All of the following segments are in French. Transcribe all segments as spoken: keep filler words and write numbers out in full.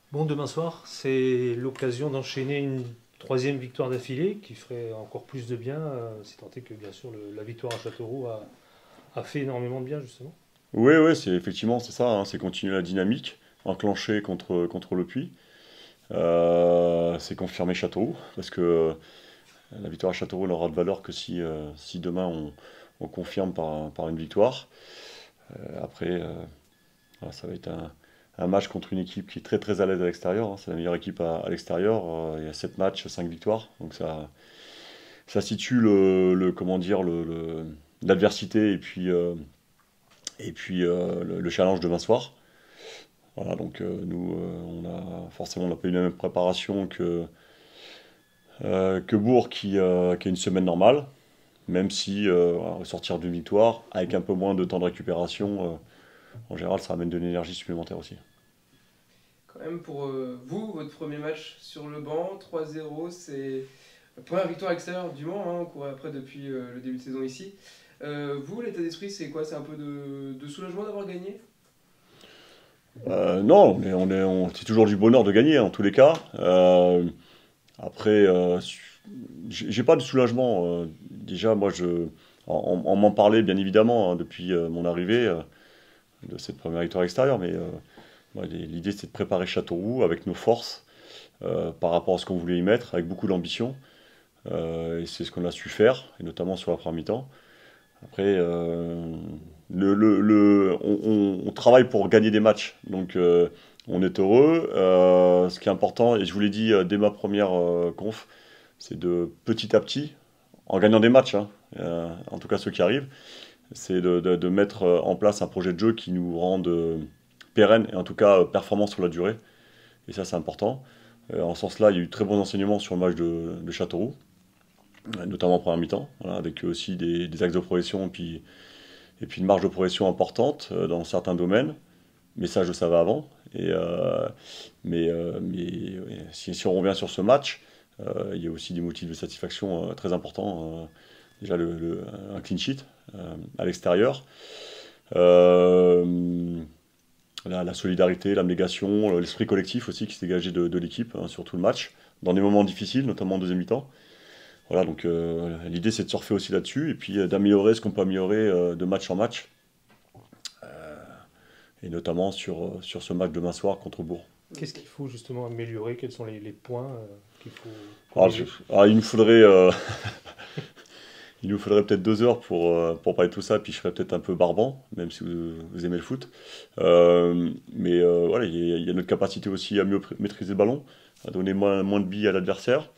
Bon, demain soir, c'est l'occasion d'enchaîner une troisième victoire d'affilée qui ferait encore plus de bien, euh, si tant est que bien sûr le- la victoire à Châteauroux a, a fait énormément de bien justement. Oui, oui, c'est effectivement c'est ça, hein, c'est continuer la dynamique, enclencher contre, contre le Puy. Euh, c'est confirmer Châteauroux, parce que euh, la victoire à Châteauroux n'aura de valeur que si, euh, si demain on, on confirme par, par une victoire. Euh, après, euh, voilà, ça va être un, un match contre une équipe qui est très très à l'aise à l'extérieur, hein, c'est la meilleure équipe à, à l'extérieur. Euh, il y a sept matchs, cinq victoires, donc ça, ça situe le, le- comment dire, le, le- l'adversité et puis, euh, et puis euh, le, le challenge demain soir. Voilà, donc euh, nous, euh, on a forcément on n'a pas eu la même préparation que, euh, que Bourg qui, euh, qui a une semaine normale, même si euh, voilà, sortir d'une victoire avec un peu moins de temps de récupération, euh, en général, ça amène de l'énergie supplémentaire aussi. Quand même, pour euh, vous, votre premier match sur le banc, trois zéro, c'est la première victoire extérieure du Mans, hein, on courait après depuis euh, le début de saison ici. Euh, vous, l'état d'esprit, c'est quoi? C'est un peu de, de soulagement d'avoir gagné? Euh, non, on est, on est, on- c'est toujours du bonheur de gagner en tous les cas. Euh, après, euh, j'ai j'ai pas de soulagement. Euh, déjà, moi, je, on, on m'en parlait bien évidemment hein, depuis euh, mon arrivée euh, de cette première victoire extérieure, mais euh, moi, l'idée c'était de préparer Châteauroux avec nos forces euh, par rapport à ce qu'on voulait y mettre, avec beaucoup d'ambition. Euh, et c'est ce qu'on a su faire, et notamment sur la première mi-temps. Après, euh, le, le- le- on, on- on travaille pour gagner des matchs, donc euh, on est heureux. Euh, ce qui est important, et je vous l'ai dit euh, dès ma première euh, conf, c'est de petit à petit, en gagnant des matchs, hein, euh, en tout cas ceux qui arrivent, c'est de, de- de mettre euh, en place un projet de jeu qui nous rende euh, pérennes et en tout cas euh, performants sur la durée. Et ça, c'est important. Euh, en ce sens-là, il y a eu de très bons enseignements sur le match de, de Châteauroux, euh, notamment en première mi-temps, voilà, avec aussi des, des axes de progression et puis, et puis une marge de progression importante euh, dans certains domaines. Mais ça, je le savais avant. Et, euh, mais euh, mais ouais, si, si on revient sur ce match, euh, il y a aussi des motifs de satisfaction euh, très importants. Euh, déjà, le, le- un clean sheet euh, à l'extérieur. Euh, la, la solidarité, l'abnégation, euh, l'esprit collectif aussi qui s'est dégagé de, de l'équipe hein, sur tout le match, dans des moments difficiles, notamment en deuxième mi-temps. Voilà, donc euh, l'idée c'est de surfer aussi là-dessus et puis euh, d'améliorer ce qu'on peut améliorer euh, de match en match, et notamment sur, euh, sur ce match demain soir contre Bourg. Qu'est-ce qu'il faut justement améliorer? Quels sont les, les points euh, qu'il faut Alors, je- corriger? alors, il nous faudrait, euh, il nous faudrait peut-être deux heures pour, euh, pour parler de tout ça, puis je serais peut-être un peu barbant, même si vous, vous aimez le foot. Euh, mais euh, voilà, il y, a il y a notre capacité aussi à mieux pr- maîtriser le ballon, à donner moins, moins de billes à l'adversaire.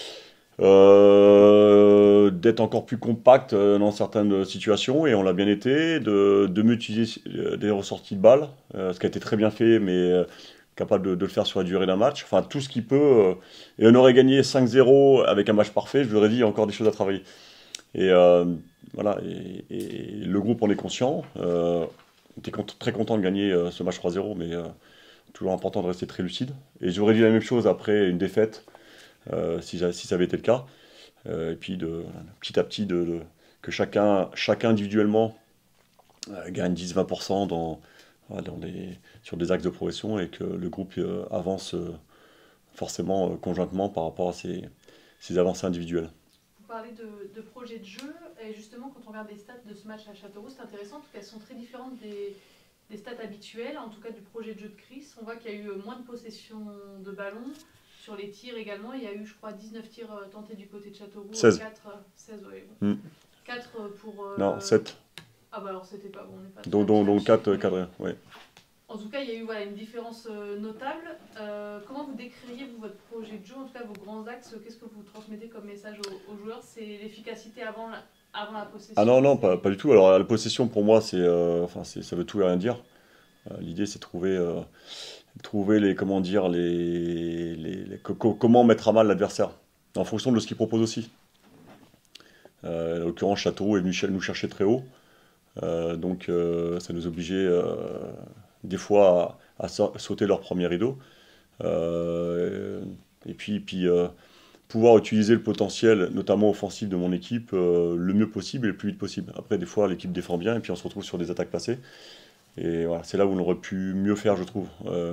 Euh, d'être encore plus compact euh, dans certaines situations, et on l'a bien été, de, de mieux utiliser euh, des ressorties de balles, euh, ce qui a été très bien fait, mais euh, capable de, de le faire sur la durée d'un match. Enfin, tout ce qui peut. Euh, et on aurait gagné cinq zéro avec un match parfait, je vous aurais dit, il y a encore des choses à travailler. Et euh, voilà, et, et le groupe en est conscient. Euh, on était cont- très content de gagner euh, ce match trois zéro, mais euh, toujours important de rester très lucide. Et j'aurais dit la même chose après une défaite, euh, si, j'a- si ça avait été le cas. Euh, et puis de, petit à petit de, de- que chacun, chacun individuellement euh, gagne dix vingt pour cent dans, voilà, dans des, sur des axes de progression et que le groupe euh, avance euh, forcément euh, conjointement par rapport à ces, ces avancées individuelles. Vous parlez de, de projet de jeu, et justement, quand on regarde les stats de ce match à Châteauroux, c'est intéressant, en tout cas, elles sont très différentes des, des stats habituelles, en tout cas du projet de jeu de Chris. On voit qu'il y a eu moins de possession de ballon, sur les tirs également. Il y a eu, je crois, dix-neuf tirs euh, tentés du côté de Châteauroux, seize. quatre, euh, seize, ouais, bon. Hmm. quatre pour. Non, euh, sept. Ah bah alors c'était pas bon, on n'est pas Dont, très dont, dont recherché, quatre mais cadrés. Ouais. en tout cas, il y a eu voilà, une différence euh, notable. Euh, comment vous décririez vous, votre projet de jeu, en tout cas vos grands axes? Qu'est-ce que vous transmettez comme message aux, aux joueurs? C'est l'efficacité avant la, avant la Ah possession? non, non, pas, C'est... pas du tout. Alors la possession pour moi, c'est, euh, enfin, c'est, ça veut tout et rien dire. Euh, l'idée, c'est de trouver, euh, trouver les, comment dire, les, les, les- co- co- comment mettre à mal l'adversaire en fonction de ce qu'il propose aussi. Euh, en l'occurrence, Châteauroux est venu ch- nous chercher très haut. Euh, donc euh, ça nous obligeait euh, des fois à, à sa- sauter leur premier rideau. Euh, et puis, puis euh, pouvoir utiliser le potentiel, notamment offensif de mon équipe, euh, le mieux possible et le plus vite possible. Après, des fois, l'équipe défend bien et puis on se retrouve sur des attaques passées. Et voilà, c'est là où on aurait pu mieux faire, je trouve. Euh,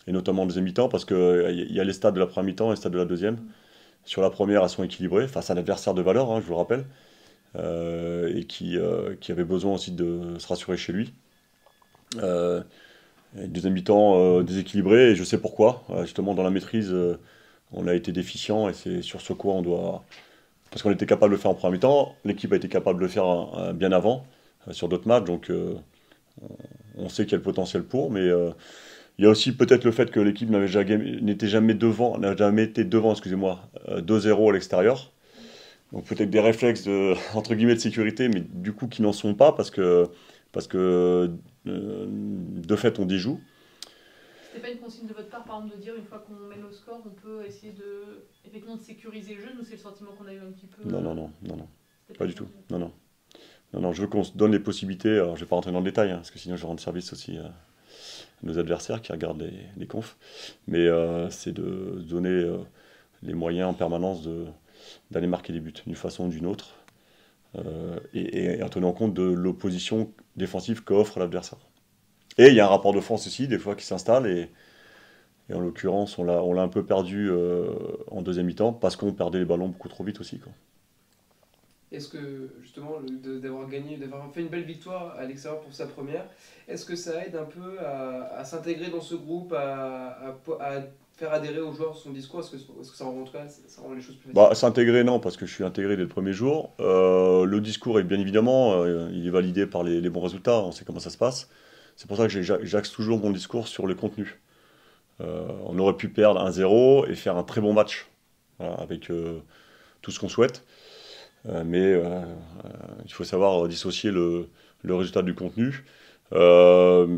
et notamment en deuxième mi-temps, parce qu'il y, y a les stats de la première mi-temps et les stats de la deuxième. Sur la première, elles sont équilibrées, face à un adversaire de valeur, hein, je vous le rappelle, euh, et qui, euh, qui avait besoin aussi de se rassurer chez lui. Euh, et deuxième mi-temps euh, déséquilibré, et je sais pourquoi. Euh, justement, dans la maîtrise, euh, on a été déficient, et c'est sur ce quoi on doit... Parce qu'on était capable de le faire en première mi-temps, l'équipe a été capable de le faire euh, bien avant, euh, sur d'autres matchs, donc euh, on sait qu'il y a le potentiel pour, mais... Euh, il y a aussi peut-être le fait que l'équipe n'avait jamais, n'était jamais devant, n'a jamais été devant, excusez-moi, euh, deux zéro à l'extérieur. Donc peut-être des réflexes de, entre guillemets de sécurité, mais du coup qui n'en sont pas parce que, parce que euh, de fait on déjoue. C'était pas une consigne de votre part, par exemple, de dire une fois qu'on mène au score, on peut essayer de, effectivement, de sécuriser le jeu. Nous, c'est le sentiment qu'on a eu un petit peu. Non, non, non, non, non, pas du tout. Non, non, non, non. Je veux qu'on se donne les possibilités. Alors, je vais pas rentrer dans le détail, hein, parce que sinon je rends service aussi. Euh, nos adversaires qui regardent les, les confs, mais euh, c'est de donner euh, les moyens en permanence de, d'aller marquer des buts d'une façon ou d'une autre, euh, et, et en tenant compte de l'opposition défensive qu'offre l'adversaire. Et il y a un rapport de force aussi, des fois, qui s'installe, et, et en l'occurrence, on l'a, on l'a un peu perdu euh, en deuxième mi-temps, parce qu'on perdait les ballons beaucoup trop vite aussi, quoi. Est-ce que, justement, le- de- d'avoir gagné, d'avoir fait une belle victoire à l'extérieur pour sa première, est-ce que ça aide un peu à, à s'intégrer dans ce groupe, à, à po- à faire adhérer aux joueurs son discours? Est-ce que, est-ce que ça rend, en tout cas, ça ça rend les choses plus faciles? Bah, s'intégrer, non, parce que je suis intégré dès le premier jour. Euh, le discours est bien évidemment, euh, il est validé par les, les bons résultats, on sait comment ça se passe. C'est pour ça que j'ai- j'a- j'axe toujours mon discours sur le contenu. Euh, on aurait pu perdre un zéro et faire un très bon match, voilà, avec euh, tout ce qu'on souhaite. Euh, mais euh, euh, il faut savoir dissocier le, le résultat du contenu. Euh,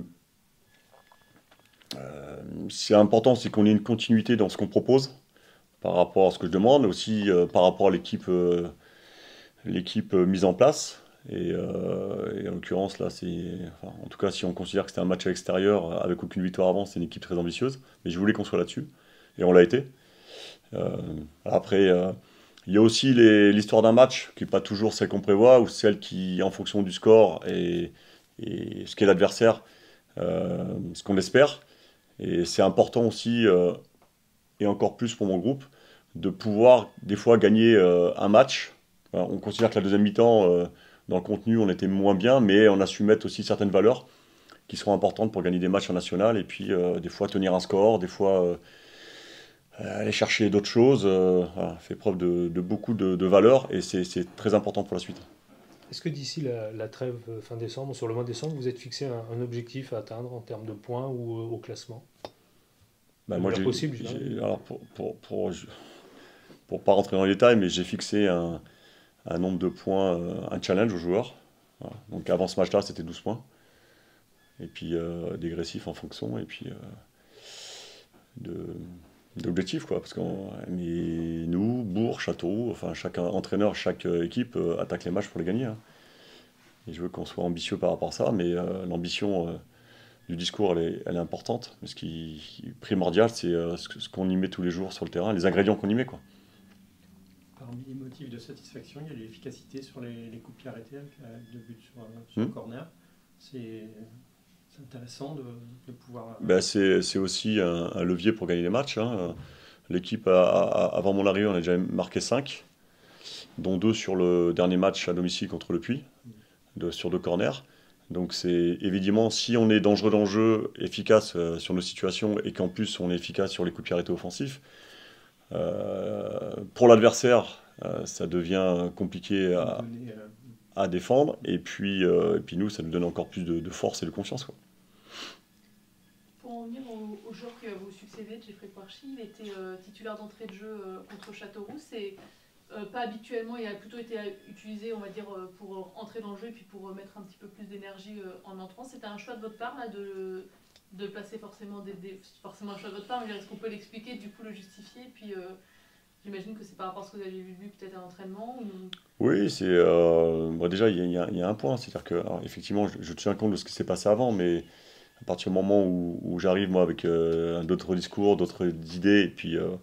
euh, c'est important, c'est qu'on ait une continuité dans ce qu'on propose par rapport à ce que je demande, aussi euh, par rapport à l'équipe euh, l'équipe euh, mise en place. Et, euh, et en l'occurrence, là, c'est. Enfin, en tout cas, si on considère que c'était un match à l'extérieur euh, avec aucune victoire avant, c'est une équipe très ambitieuse. Mais je voulais qu'on soit là-dessus. Et on l'a été. Euh, après, euh, il y a aussi les- l'histoire d'un match qui n'est pas toujours celle qu'on prévoit ou celle qui, en fonction du score et, et ce qu'est l'adversaire, euh, ce qu'on espère. Et c'est important aussi, euh, et encore plus pour mon groupe, de pouvoir des fois gagner euh, un match. Voilà, on considère que la deuxième mi-temps, euh, dans le contenu, on était moins bien, mais on a su mettre aussi certaines valeurs qui seront importantes pour gagner des matchs en national, et puis euh, des fois tenir un score, des fois euh, aller chercher d'autres choses. Euh, voilà, fait preuve de, de beaucoup de, de valeurs, et c'est c'est très important pour la suite. Est-ce que d'ici la, la trêve euh, fin décembre, sur le mois de décembre, vous êtes fixé un, un objectif à atteindre en termes de points ou euh, au classement? Bah, Le moi, meilleur j'ai, possible, je j'ai- dirais. alors pour, pour, pour, pour pas rentrer dans les détails, mais j'ai fixé un, un nombre de points, euh, un challenge aux joueurs. Voilà. Donc avant ce match-là, c'était douze points. Et puis euh, dégressif en fonction, et puis euh, de, d'objectifs, quoi. Parce que mais nous, Bourg, Châteauroux, enfin chaque entraîneur, chaque euh, équipe euh, attaque les matchs pour les gagner, hein. Et je veux qu'on soit ambitieux par rapport à ça, mais euh, l'ambition euh, du discours, elle est, elle est importante. Mais ce qui est primordial, c'est euh, ce, que- ce qu'on y met tous les jours sur le terrain, les ingrédients qu'on y met, quoi. Parmi les motifs de satisfaction, il y a l'efficacité sur les, les coups de pied arrêtés avec, avec deux buts sur, sur Hmm. corner. C'est c'est intéressant de, de pouvoir. Ben, c'est, c'est aussi un, un levier pour gagner les matchs, hein. L'équipe, a- a- avant mon arrivée, on a déjà marqué cinq, dont deux sur le dernier match à domicile contre le Puy, de- sur deux corners. Donc c'est évidemment, si on est dangereux dans le jeu, efficace euh, sur nos situations, et qu'en plus on est efficace sur les coups de pied arrêtés offensifs, euh, pour l'adversaire, euh, ça devient compliqué à, donner, euh, à défendre, et puis, euh, et puis nous, ça nous donne encore plus de, de force et de confiance, quoi. Pour en venir au, au joueur qui va vous succéder, Jeffrey Kouarchi, il était euh, titulaire d'entrée de jeu euh, contre Châteauroux. C'est euh, pas habituellement, il a plutôt été utilisé, on va dire, euh, pour euh, entrer dans le jeu et puis pour euh, mettre un petit peu plus d'énergie euh, en entrant. C'était un choix de votre part là, de, de placer forcément des, des- forcément un choix de votre part, mais est-ce qu'on peut l'expliquer, du coup le justifier? Puis euh, j'imagine que c'est par rapport à ce que vous avez vu lui peut-être à l'entraînement ou... Oui, c'est euh, bon, déjà il y, a- il y a il y a un point, c'est-à-dire que alors, effectivement, je, je tiens compte de ce qui s'est passé avant, mais à partir du moment où, où j'arrive moi avec euh, d'autres discours, d'autres idées, et puis euh,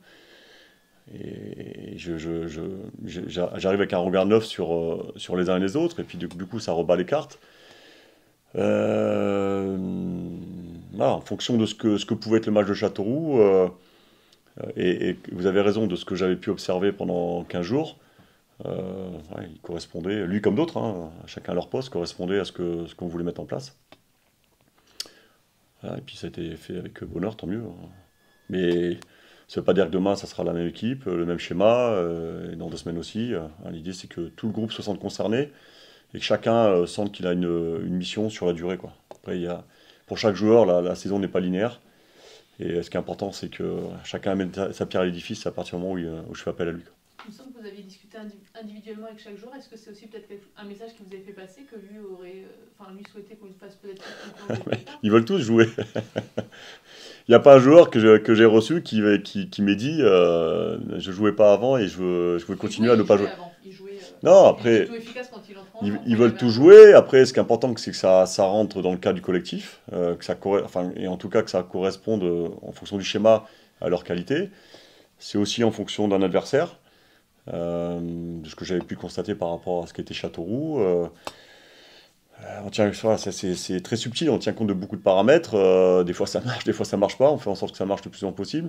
et je, je- je- je- j'a- j'arrive avec un regard neuf sur, euh, sur les uns et les autres, et puis du, du coup ça rebat les cartes. Euh, voilà, en fonction de ce que, ce que pouvait être le match de Châteauroux, euh, et, et vous avez raison de ce que j'avais pu observer pendant quinze jours, euh, ouais, il correspondait, lui comme d'autres, hein, chacun à leur poste, correspondait à ce que, ce qu'on voulait mettre en place. Voilà, et puis ça a été fait avec bonheur, tant mieux. Hein. Mais ça ne veut pas dire que demain, ça sera la même équipe, le même schéma, euh, et dans deux semaines aussi. Hein. L'idée, c'est que tout le groupe se sente concerné et que chacun euh, sente qu'il a une, une mission sur la durée, quoi. Après, il y a, pour chaque joueur, la, la saison n'est pas linéaire. Et ce qui est important, c'est que chacun amène sa pierre à l'édifice à partir du moment où, il, où je fais appel à lui. Quoi. Il me semble que vous aviez discuté individuellement avec chaque joueur. Est-ce que c'est aussi peut-être un message qui vous avez fait passer, que lui aurait, enfin lui souhaitait qu'on lui fasse peut-être plus de Ils veulent tous jouer. Il n'y a pas un joueur que, je, que j'ai reçu qui, qui, qui m'ait dit euh, je ne jouais pas avant et je veux, je veux continuer jouait, à ne pas jouer. Il jouait, euh, non, après, il, efficace quand il, entre en ils, jeu, ils veulent tout jouer. Après, ce qui est important, c'est que ça, ça rentre dans le cadre du collectif, euh, que ça, enfin, et en tout cas que ça corresponde euh, en fonction du schéma à leur qualité. C'est aussi en fonction d'un adversaire. Euh, de ce que j'avais pu constater par rapport à ce qu'était Châteauroux. Euh, on tient, voilà, c'est très subtil, on tient compte de beaucoup de paramètres. Euh, des fois ça marche, des fois ça marche pas. On fait en sorte que ça marche le plus souvent possible.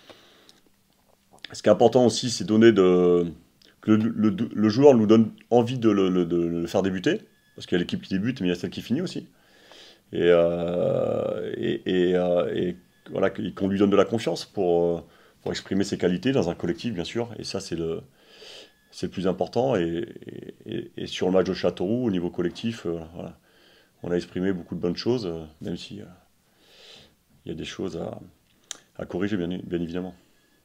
Ce qui est important aussi, c'est donner de que le, le, le joueur nous donne envie de le, le, de le faire débuter, parce qu'il y a l'équipe qui débute, mais il y a celle qui finit aussi. Et, euh, et, et, euh, et voilà, qu'on lui donne de la confiance pour, pour exprimer ses qualités dans un collectif, bien sûr. Et ça, c'est le C'est le plus important, et, et, et sur le match de Châteauroux, au niveau collectif, euh, voilà, on a exprimé beaucoup de bonnes choses, euh, même si euh, il y a des choses à, à corriger, bien, bien évidemment.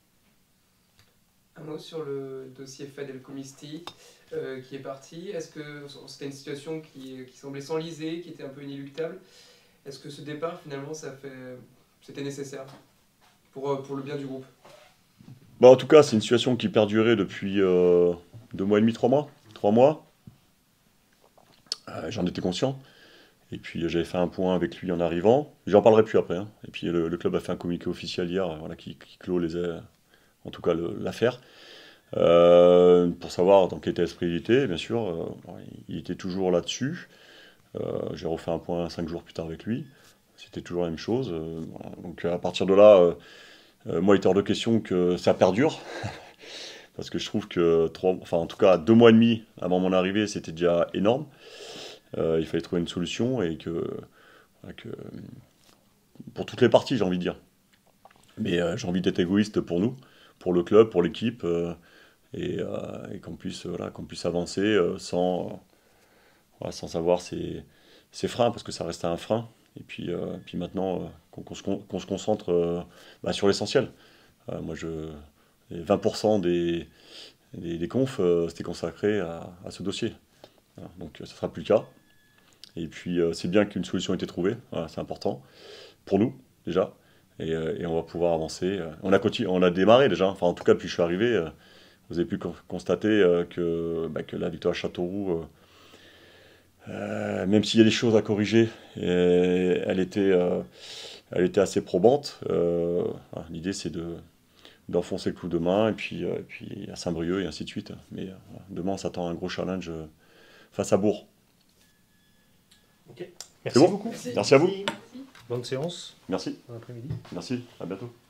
Un mot sur le dossier Fad El Khomisti euh, qui est parti. Est-ce que c'était une situation qui, qui semblait s'enliser, qui était un peu inéluctable? Est-ce que ce départ, finalement, ça fait, c'était nécessaire pour, pour le bien du groupe? Bah, en tout cas, c'est une situation qui perdurait depuis euh, deux mois et demi, trois mois. Trois mois. Euh, J'en étais conscient. Et puis j'avais fait un point avec lui en arrivant. J'en parlerai plus après. Hein. Et puis le, le club a fait un communiqué officiel hier, voilà, qui, qui clôt les, en tout cas l'affaire. Euh, pour savoir dans quel état d'esprit il était, bien sûr. Euh, il était toujours là-dessus. Euh, J'ai refait un point cinq jours plus tard avec lui. C'était toujours la même chose. Euh, voilà. Donc à partir de là. Euh, Euh, moi, il était hors de question que ça perdure, parce que je trouve que, trois, enfin, en tout cas, deux mois et demi avant mon arrivée, c'était déjà énorme. Euh, il fallait trouver une solution, et que, que pour toutes les parties, j'ai envie de dire. Mais euh, j'ai envie d'être égoïste pour nous, pour le club, pour l'équipe, euh, et, euh, et qu'on puisse, voilà, qu'on puisse avancer euh, sans, euh, voilà, sans avoir ces, ces freins, parce que ça reste un frein. Et puis, euh, puis maintenant, euh, qu'on qu se, qu se concentre euh, bah, sur l'essentiel. Euh, moi, je, vingt pour cent des, des, des confs, euh, c'était consacré à, à ce dossier. Voilà, donc, ce ne sera plus le cas. Et puis, euh, c'est bien qu'une solution ait été trouvée. Voilà, c'est important pour nous, déjà. Et, euh, et on va pouvoir avancer. On a, continué, on a démarré déjà. Enfin, en tout cas, depuis que je suis arrivé, euh, vous avez pu constater euh, que, bah, que la victoire à Châteauroux... Euh, Euh, même s'il y a des choses à corriger, et elle, était, euh, elle était assez probante. Euh, L'idée, c'est de, d'enfoncer le clou demain, et puis, euh, et puis à Saint-Brieuc, et ainsi de suite. Mais euh, demain, on s'attend à un gros challenge euh, face à Bourg. Ok. Merci bon beaucoup. Merci. Merci à vous. Merci. Bonne séance. Merci. Bon après-midi. Merci. À bientôt.